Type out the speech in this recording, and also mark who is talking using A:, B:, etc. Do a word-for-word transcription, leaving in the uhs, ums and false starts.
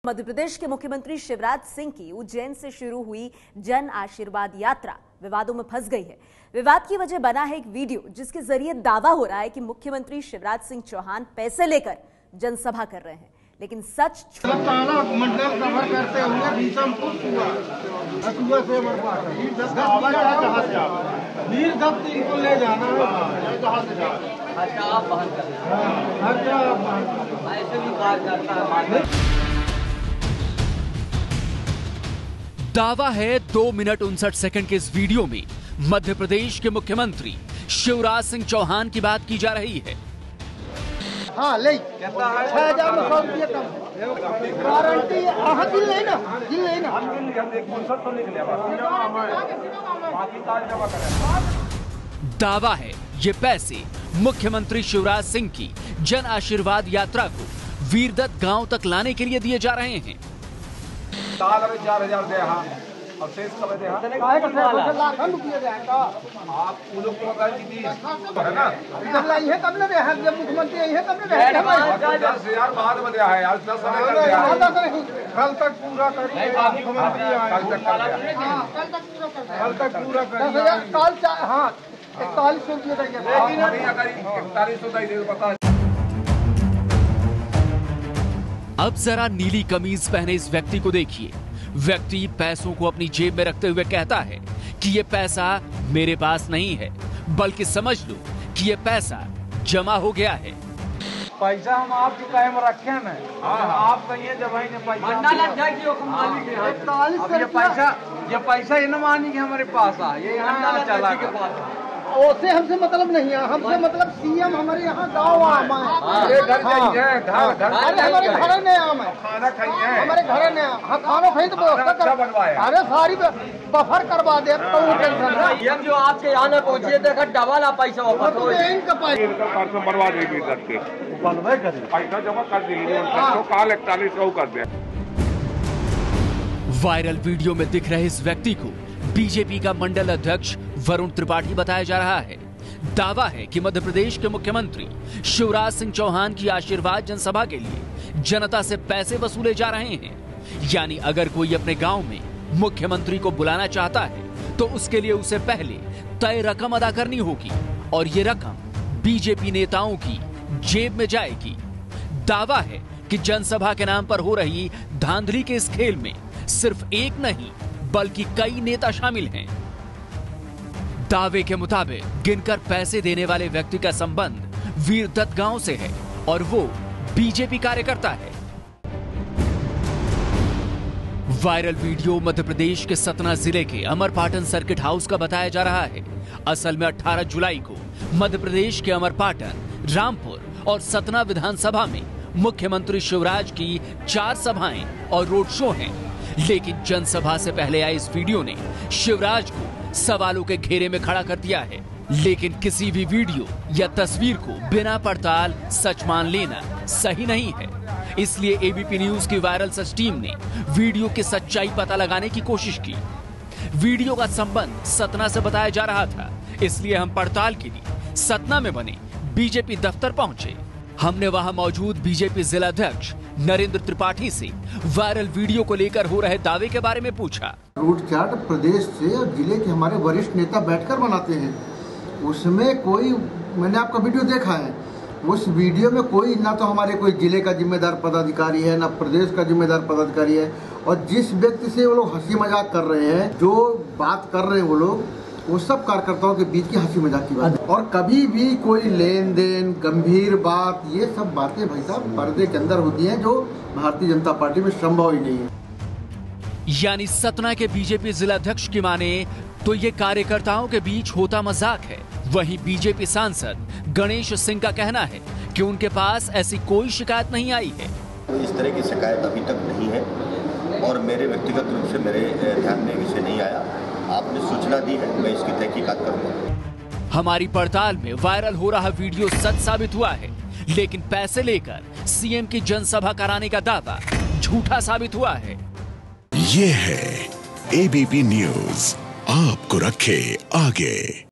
A: मध्य प्रदेश के मुख्यमंत्री शिवराज सिंह की उज्जैन से शुरू हुई जन आशीर्वाद यात्रा विवादों में फंस गई है। विवाद की वजह बना है एक वीडियो जिसके जरिए दावा हो रहा है कि मुख्यमंत्री शिवराज सिंह चौहान पैसे लेकर जनसभा कर रहे हैं, लेकिन सच
B: मंडल कवर करते हुए से ले जाना
C: दावा है दो मिनट उनसठ सेकंड के इस वीडियो में मध्य प्रदेश के मुख्यमंत्री शिवराज सिंह चौहान की बात की जा रही है।
B: हाँ ले छह हजार में सौ रुपये कम गारंटी हाँ दिल नहीं ना दिल नहीं ना
C: दावा है ये पैसे मुख्यमंत्री शिवराज सिंह की जन आशीर्वाद यात्रा को वीरदत्त गांव तक लाने के लिए दिए जा रहे हैं।
D: साल में चार हजार दे हाँ और शेष कब दे हाँ
B: लाखों रुपये दे
D: आप वो लोग को अगर दी है ना
B: ये कब ले रहे जब मुख्यमंत्री ये कब ले रहे
D: दस हजार बाद में दिया है आज दस समय कर दिया
B: कल तक पूरा करिए मुख्यमंत्री
D: कल तक कर दिया
B: कल तक पूरा कर कल तक पूरा कर दस हजार कल हाँ इकतालीस सौ रुपये देंगे
D: अगर इकतालीस सौ दे पता।
C: अब जरा नीली कमीज पहने इस व्यक्ति को देखिए। व्यक्ति पैसों को अपनी जेब में रखते हुए कहता है कि ये पैसा मेरे पास नहीं है, बल्कि समझ लो कि ये पैसा जमा हो गया है।
B: पैसा हम आपके कायम में रखे हैं, आप कहिए जब पैसा ये पैसा ये पैसा ये न मानी कि हमारे पास आ ये यहाँ चला के पास उससे हमसे मतलब नहीं है, हमसे मतलब सीएम हमारे यहाँ गाँव आम है, अरे हमारे घर में आम है,
D: खाना खाइए
B: हमारे घर में हाँ खाना खाई तो व्यवस्था कर, अरे सारी बफर करवा दे
E: सीएम जो आपके यहाँ न पहुँचे देखा डबल पैसा वापस हो
B: इनका
D: पैसा बर्बाद पैसा जमा कर दीजिए काल इकतालीस सौ कर दे।
C: वायरल वीडियो में दिख रहे इस व्यक्ति को बीजेपी का मंडल अध्यक्ष वरुण त्रिपाठी बताया जा रहा है। दावा है कि मध्य प्रदेश के मुख्यमंत्री शिवराज सिंह चौहान की आशीर्वाद जनसभा के लिए जनता से पैसे वसूले जा रहे हैं। यानी अगर कोई अपने गांव में मुख्यमंत्री को बुलाना चाहता है तो उसके लिए उसे पहले तय रकम अदा करनी होगी और ये रकम बीजेपी नेताओं की जेब में जाएगी। दावा है कि जनसभा के नाम पर हो रही धांधली के इस खेल में सिर्फ एक नहीं बल्कि कई नेता शामिल हैं। दावे के मुताबिक गिनकर पैसे देने वाले व्यक्ति का संबंध वीरदत्त गांव से है और वो बीजेपी कार्यकर्ता है। वायरल वीडियो मध्य प्रदेश के सतना जिले के अमरपाटन सर्किट हाउस का बताया जा रहा है। असल में अठारह जुलाई को मध्य प्रदेश के अमरपाटन, रामपुर और सतना विधानसभा में मुख्यमंत्री शिवराज की चार सभाएं और रोड शो हैं। लेकिन जनसभा से पहले आए इस वीडियो ने शिवराज को सवालों के घेरे में खड़ा कर दिया है। लेकिन किसी भी वीडियो या तस्वीर को बिना पड़ताल सच मान लेना सही नहीं है। इसलिए एबीपी न्यूज की वायरल सर्च टीम ने वीडियो की सच्चाई पता लगाने की कोशिश की। वीडियो का संबंध सतना से बताया जा रहा था, इसलिए हम पड़ताल के लिए सतना में बने बीजेपी दफ्तर पहुंचे। हमने वहां मौजूद बीजेपी जिला अध्यक्ष नरेंद्र त्रिपाठी से वायरल वीडियो को लेकर हो रहे दावे के बारे में पूछा।
F: रूट चार्ट प्रदेश से और जिले के हमारे वरिष्ठ नेता बैठकर बनाते हैं, उसमें कोई मैंने आपका वीडियो देखा है, उस वीडियो में कोई ना तो हमारे कोई जिले का जिम्मेदार पदाधिकारी है ना प्रदेश का जिम्मेदार पदाधिकारी है। और जिस व्यक्ति से वो लोग हंसी मजाक कर रहे हैं, जो बात कर रहे हैं वो लोग, वो सब कार्यकर्ताओं के बीच की हंसी मजाक की बात। और कभी भी कोई लेन देन गंभीर बात, ये सब बातें भाई साहब पर्दे के अंदर होती हैं, जो भारतीय जनता पार्टी में संभव ही नहीं है।
C: यानी सतना के बीजेपी जिला अध्यक्ष की माने तो ये कार्यकर्ताओं के बीच होता मजाक है। वहीं बीजेपी सांसद गणेश सिंह का कहना है कि उनके पास ऐसी कोई शिकायत नहीं आई है।
G: इस तरह की शिकायत अभी तक नहीं है और मेरे व्यक्तिगत रूप से मेरे ध्यान में विषय नहीं आया। आपने सूचना दी है, मैं इसकी तहकीकात करूंगा।
C: हमारी पड़ताल में वायरल हो रहा वीडियो सच साबित हुआ है, लेकिन पैसे लेकर सीएम की जनसभा कराने का दावा झूठा साबित हुआ है।
H: ये है एबीपी न्यूज, आपको रखे आगे।